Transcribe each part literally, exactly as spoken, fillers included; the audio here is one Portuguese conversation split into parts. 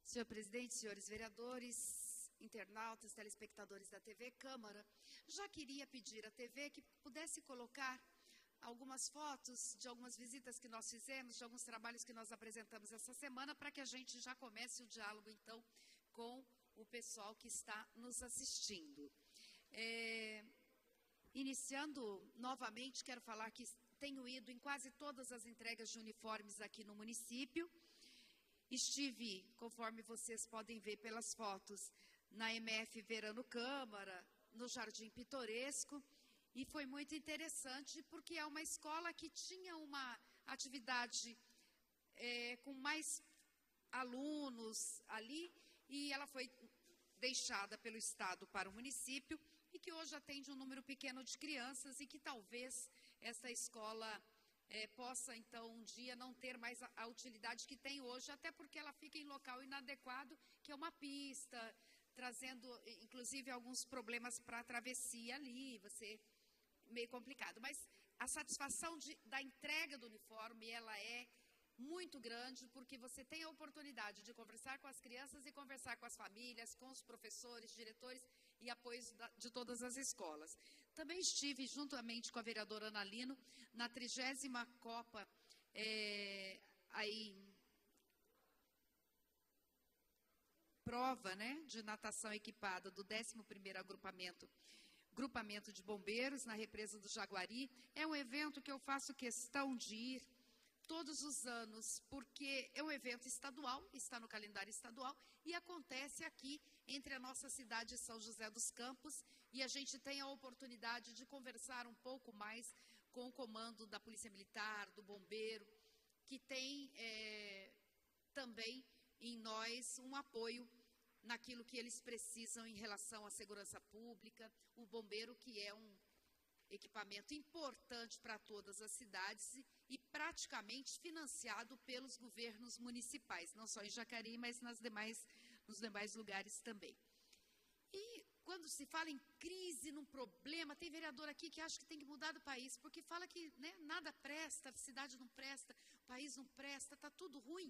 Senhor presidente, senhores vereadores, internautas, telespectadores da T V Câmara, já queria pedir à T V que pudesse colocar algumas fotos de algumas visitas que nós fizemos, de alguns trabalhos que nós apresentamos essa semana, para que a gente já comece o diálogo, então, com o pessoal que está nos assistindo. É, iniciando novamente, quero falar que tenho ido em quase todas as entregas de uniformes aqui no município. Estive, conforme vocês podem ver pelas fotos, na M F Verano Câmara, no Jardim Pitoresco, e foi muito interessante porque é uma escola que tinha uma atividade é, com mais alunos ali, e ela foi deixada pelo Estado para o município, e que hoje atende um número pequeno de crianças, e que talvez essa escola É, possa, então, um dia não ter mais a, a utilidade que tem hoje, até porque ela fica em local inadequado, que é uma pista, trazendo, inclusive, alguns problemas para a travessia ali, você, meio complicado. Mas a satisfação de, da entrega do uniforme, ela é muito grande, porque você tem a oportunidade de conversar com as crianças e conversar com as famílias, com os professores, diretores e apoios da, de todas as escolas. Também estive, juntamente com a vereadora Ana Lino, na trigésima Copa, é, aí, prova, né, de natação equipada do décimo primeiro agrupamento, grupamento de bombeiros na represa do Jaguari. É um evento que eu faço questão de ir todos os anos, porque é um evento estadual, está no calendário estadual, e acontece aqui entre a nossa cidade de São José dos Campos, e a gente tem a oportunidade de conversar um pouco mais com o comando da Polícia Militar, do Bombeiro, que tem é, também em nós um apoio naquilo que eles precisam em relação à segurança pública, o bombeiro, que é um equipamento importante para todas as cidades e praticamente financiado pelos governos municipais, não só em Jacareí, mas nas demais, nos demais lugares também. E quando se fala em crise, num problema, tem vereador aqui que acha que tem que mudar do país, porque fala que, né, nada presta, a cidade não presta, o país não presta, está tudo ruim.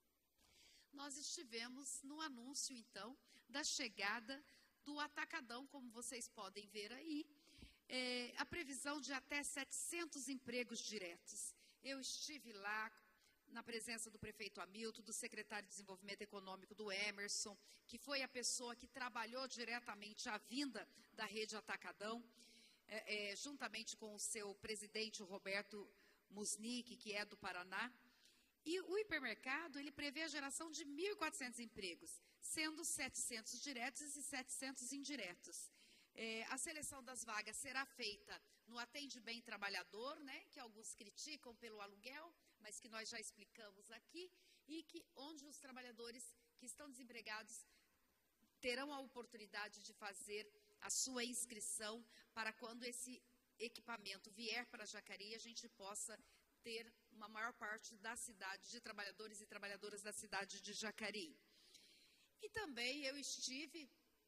Nós estivemos no anúncio, então, da chegada do Atacadão, como vocês podem ver aí, é, a previsão de até setecentos empregos diretos. Eu estive lá na presença do prefeito Hamilton, do secretário de Desenvolvimento Econômico, do Emerson, que foi a pessoa que trabalhou diretamente a vinda da rede Atacadão, é, é, juntamente com o seu presidente, o Roberto Musnick, que é do Paraná. E o hipermercado, ele prevê a geração de mil e quatrocentos empregos, sendo setecentos diretos e setecentos indiretos. É, a seleção das vagas será feita no Atende Bem Trabalhador, né, que alguns criticam pelo aluguel, mas que nós já explicamos aqui, e que onde os trabalhadores que estão desempregados terão a oportunidade de fazer a sua inscrição para quando esse equipamento vier para Jacareí, a gente possa ter uma maior parte da cidade, de trabalhadores e trabalhadoras da cidade de Jacareí. E também eu estive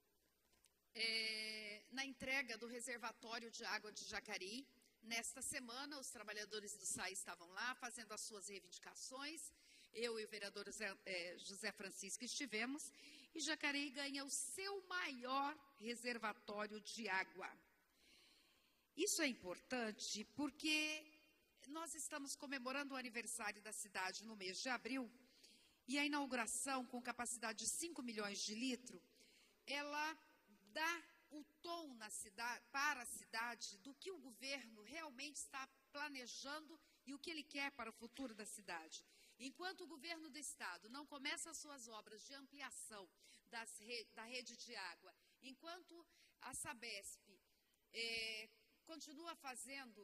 É, na entrega do reservatório de água de Jacareí. Nesta semana, os trabalhadores do S A I estavam lá, fazendo as suas reivindicações. Eu e o vereador José, é, José Francisco estivemos, e Jacareí ganha o seu maior reservatório de água. Isso é importante porque nós estamos comemorando o aniversário da cidade no mês de abril, e a inauguração, com capacidade de cinco milhões de litros, ela dá o tom na cidade, para a cidade do que o governo realmente está planejando e o que ele quer para o futuro da cidade. Enquanto o governo do estado não começa as suas obras de ampliação das re, da rede de água, enquanto a Sabesp é, continua fazendo,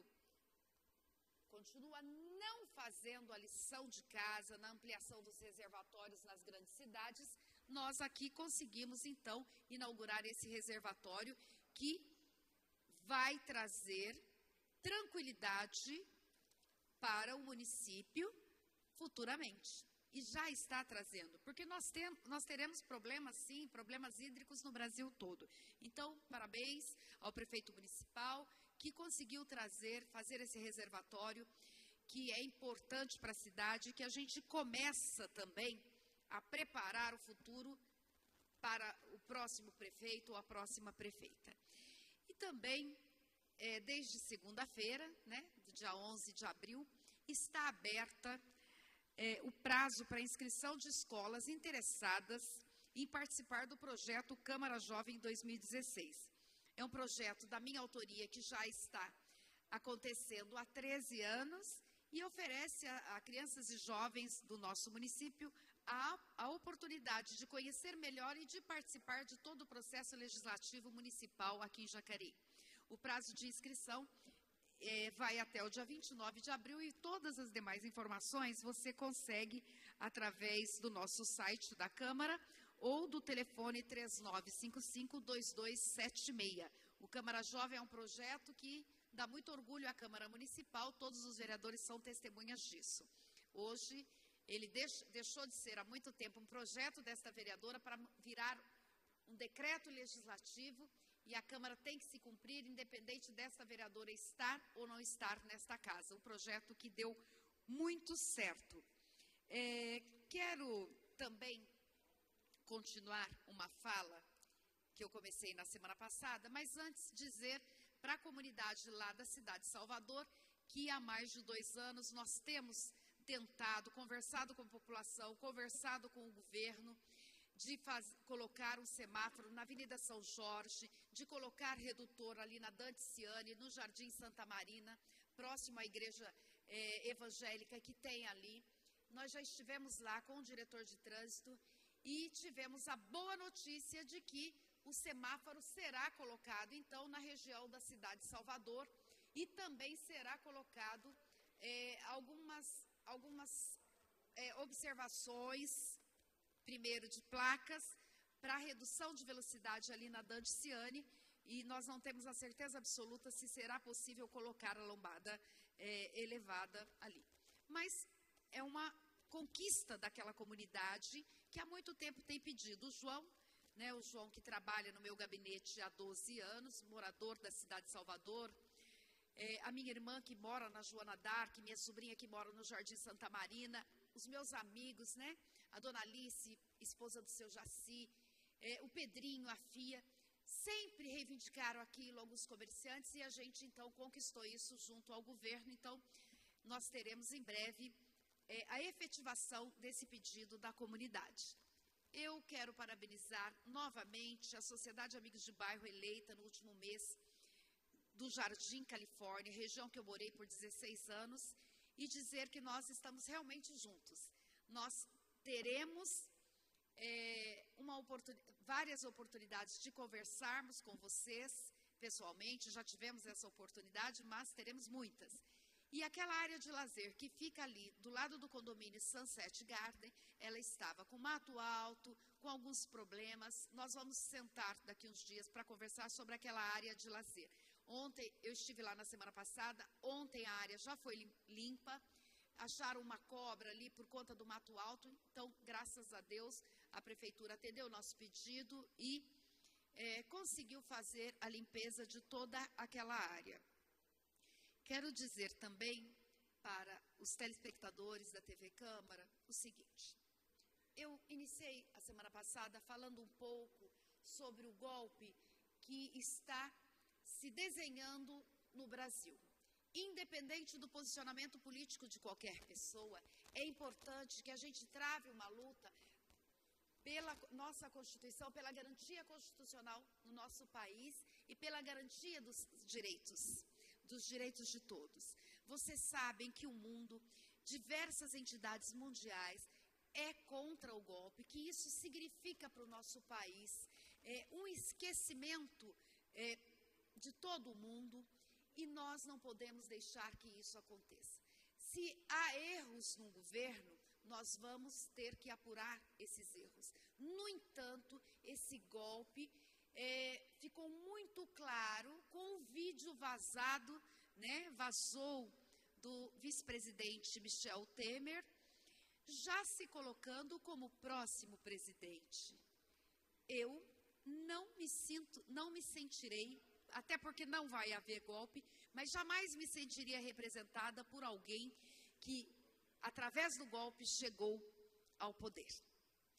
continua não fazendo a lição de casa na ampliação dos reservatórios nas grandes cidades, nós aqui conseguimos, então, inaugurar esse reservatório que vai trazer tranquilidade para o município futuramente. E já está trazendo, porque nós, tem, nós teremos problemas, sim, problemas hídricos no Brasil todo. Então, parabéns ao prefeito municipal, que conseguiu trazer, fazer esse reservatório, que é importante para a cidade, que a gente começa também a preparar o futuro para o próximo prefeito ou a próxima prefeita. E também, é, desde segunda-feira, né, do dia onze de abril, está aberta é, o prazo para inscrição de escolas interessadas em participar do projeto Câmara Jovem dois mil e dezesseis. É um projeto da minha autoria que já está acontecendo há treze anos e oferece a, a crianças e jovens do nosso município a, a oportunidade de conhecer melhor e de participar de todo o processo legislativo municipal aqui em Jacareí. O prazo de inscrição é, vai até o dia vinte e nove de abril e todas as demais informações você consegue através do nosso site da Câmara ou do telefone três nove cinco cinco, dois dois sete seis. O Câmara Jovem é um projeto que dá muito orgulho à Câmara Municipal, todos os vereadores são testemunhas disso. Hoje, ele deix, deixou de ser há muito tempo um projeto desta vereadora para virar um decreto legislativo e a Câmara tem que se cumprir, independente desta vereadora estar ou não estar nesta casa. Um projeto que deu muito certo. É, quero também continuar uma fala que eu comecei na semana passada, mas antes dizer para a comunidade lá da cidade de Salvador, que há mais de dois anos nós temos tentado, conversado com a população, conversado com o governo, de faz, colocar um semáforo na Avenida São Jorge, de colocar redutor ali na Dante Ciani, no Jardim Santa Marina, próximo à igreja eh, evangélica que tem ali. Nós já estivemos lá com o diretor de trânsito e tivemos a boa notícia de que o semáforo será colocado, então, na região da cidade de Salvador e também será colocado é, algumas, algumas é, observações, primeiro de placas, para redução de velocidade ali na Dante Ciani e nós não temos a certeza absoluta se será possível colocar a lombada é, elevada ali. Mas é uma conquista daquela comunidade que há muito tempo tem pedido. O João, né, o João que trabalha no meu gabinete há doze anos, morador da cidade de Salvador, é, a minha irmã que mora na Joana d'Arc, minha sobrinha que mora no Jardim Santa Marina, os meus amigos, né, a dona Alice, esposa do seu Jaci, é, o Pedrinho, a Fia, sempre reivindicaram aquilo alguns comerciantes e a gente então conquistou isso junto ao governo. Então, nós teremos em breve é, a efetivação desse pedido da comunidade. Eu quero parabenizar novamente a Sociedade Amigos de Bairro eleita no último mês do Jardim Califórnia, região que eu morei por dezesseis anos, e dizer que nós estamos realmente juntos. Nós teremos é, uma oportun... várias oportunidades de conversarmos com vocês pessoalmente, já tivemos essa oportunidade, mas teremos muitas. E aquela área de lazer que fica ali, do lado do condomínio Sunset Garden, ela estava com mato alto, com alguns problemas. Nós vamos sentar daqui uns dias para conversar sobre aquela área de lazer. Ontem, eu estive lá na semana passada, ontem a área já foi limpa, acharam uma cobra ali por conta do mato alto, então, graças a Deus, a prefeitura atendeu o nosso pedido e é, conseguiu fazer a limpeza de toda aquela área. Quero dizer também para os telespectadores da T V Câmara o seguinte: eu iniciei a semana passada falando um pouco sobre o golpe que está se desenhando no Brasil. Independente do posicionamento político de qualquer pessoa, é importante que a gente trave uma luta pela nossa Constituição, pela garantia constitucional no nosso país e pela garantia dos direitos. dos direitos de todos. Vocês sabem que o mundo, diversas entidades mundiais, é contra o golpe, que isso significa para o nosso país é, um esquecimento é, de todo o mundo e nós não podemos deixar que isso aconteça. Se há erros no governo, nós vamos ter que apurar esses erros. No entanto, esse golpe É, ficou muito claro com o vídeo vazado, né, vazou do vice-presidente Michel Temer, já se colocando como próximo presidente. Eu não me sinto, não me sentirei, até porque não vai haver golpe, mas jamais me sentiria representada por alguém que, através do golpe, chegou ao poder.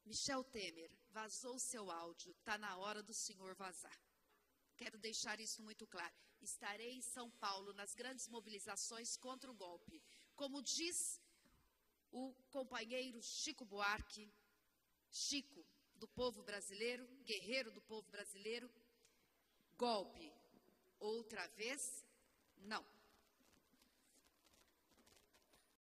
Michel Temer, vazou seu áudio, está na hora do senhor vazar. Quero deixar isso muito claro. Estarei em São Paulo nas grandes mobilizações contra o golpe. Como diz o companheiro Chico Buarque, Chico, do povo brasileiro, guerreiro do povo brasileiro, golpe, outra vez, não.